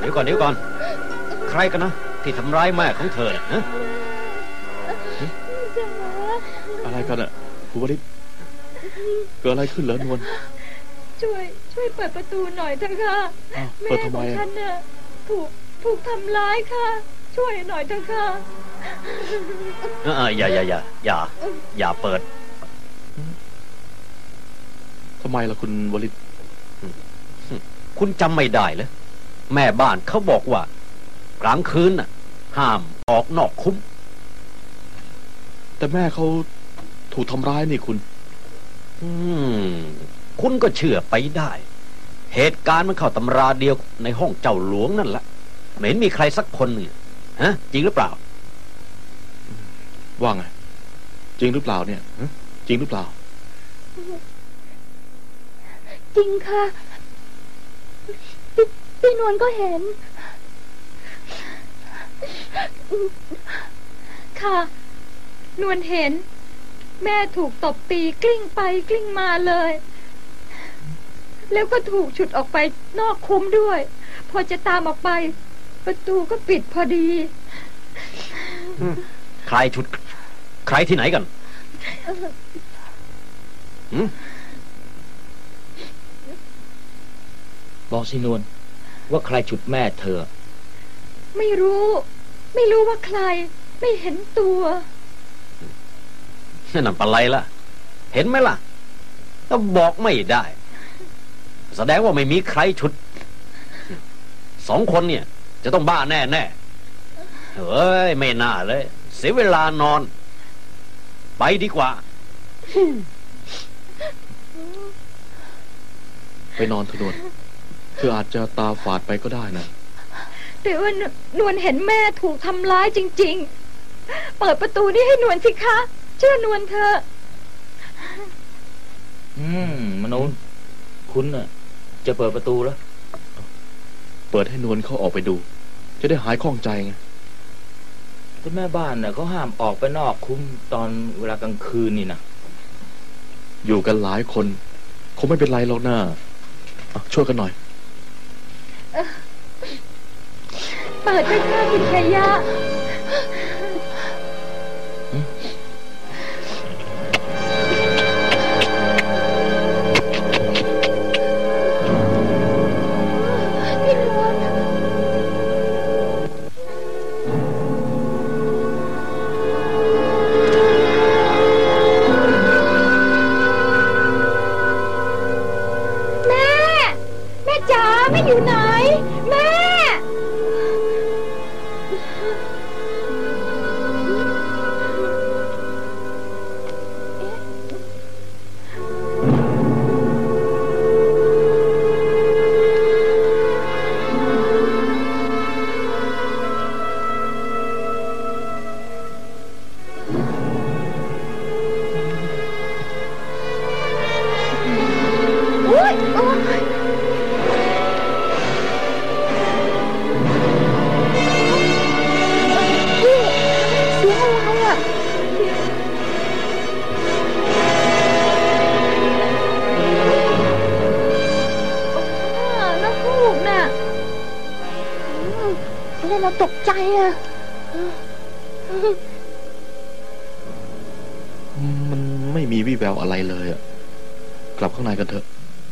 ดี๋ยวก่อนใครกันนะที่ทำร้ายแม่ของเธอเนี่ยนะอะไรกันอ่ะคุณวริศเกิดอะไรขึ้นเหรอนวลช่วยเปิดประตูหน่อยเถอะค่ะแม่ของฉันน่ะถูกทำร้ายค่ะช่วยหน่อยเถอะค่ะอย่าเปิดทำไมล่ะคุณวริศคุณจำไม่ได้เหรอแม่บ้านเขาบอกว่ากลางคืนน่ะห้ามออกนอกคุ้มแต่แม่เขาถูกทำร้ายนี่คุณก็เชื่อไปได้เหตุการณ์มันเข้าตำราเดียวในห้องเจ้าหลวงนั่นแหละไม่เห็นมีใครสักคนเนี่ยฮะจริงหรือเปล่าว่าไงจริงหรือเปล่าเนี่ยจริงหรือเปล่าจริงค่ะพี่นวลก็เห็นค่ะนวลเห็นแม่ถูกตบตีกลิ้งไปกลิ้งมาเลยแล้วก็ถูกฉุดออกไปนอกคุ้มด้วยพอจะตามออกไปประตูก็ปิดพอดีใครฉุดใครที่ไหนกันบอกสินวลว่าใครฉุดแม่เธอไม่รู้ว่าใครไม่เห็นตัวนั่นปะไรล่ะเห็นไหมล่ะก็บอกไม่ได้แสดงว่าไม่มีใครฉุดสองคนเนี่ยจะต้องบ้าแน่เฮ้ยไม่น่าเลยเสียเวลานอนไปดีกว่าไปนอนเถอะนวลเธออาจจะตาฝาดไปก็ได้นะแต่ว่านวลเห็นแม่ถูกทำร้ายจริงๆเปิดประตูนี้ให้นวลสิคะเชื่อนวลเธอมนูนคุณน่ะจะเปิดประตูแล้วเปิดให้นวลเขาออกไปดูจะได้หายข้องใจไงแต่แม่บ้านน่ะเขาห้ามออกไปนอกคุ้มตอนเวลากลางคืนนี่นะอยู่กันหลายคนคงไม่เป็นไรหรอกนะช่วยกันหน่อยเปิดให้ข้าคุณชายะอยู่ไหนแม่เราตกใจอะมันไม่มีวี่แววอะไรเลยอะกลับข้างในกันเถอะ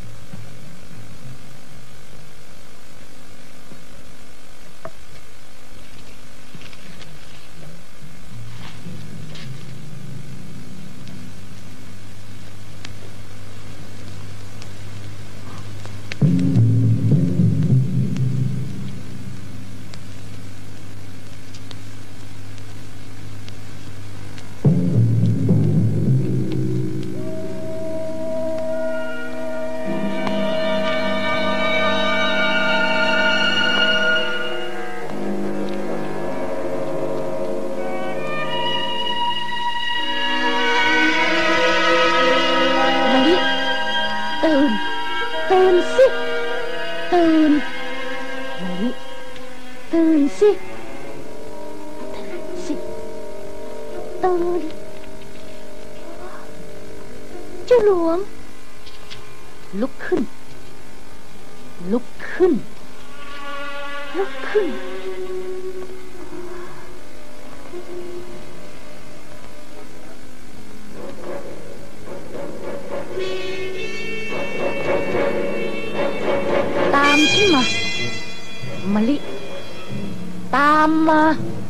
ตื่นสิตื่นสิตื่นเจ้าหลวงลุกขึ้นลุกขึ้นตามฉันมามะลิตามมา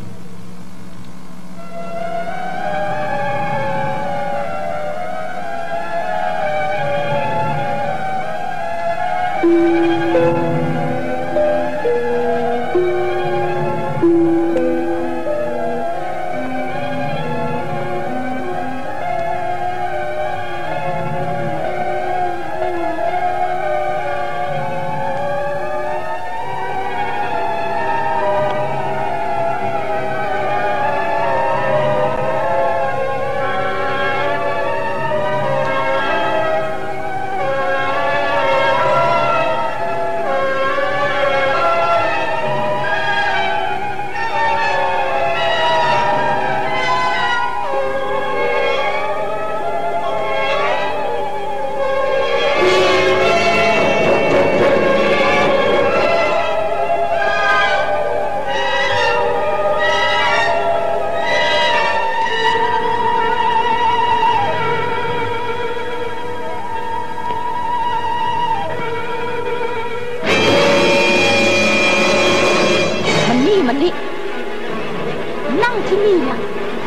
มันนี่นั่งที่นี่ล่ะ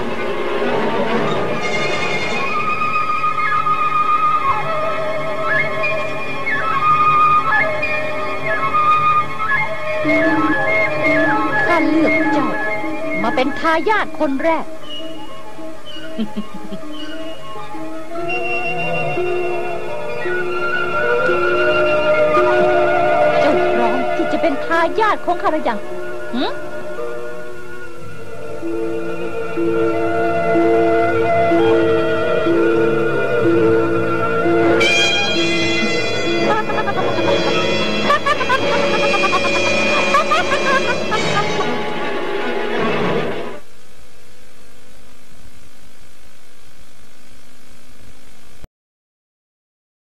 ข้าเลือกเจ้ามาเป็นทายาทคนแรก เจ้าพร้อมที่จะเป็นทายาทของข้าหรือยัง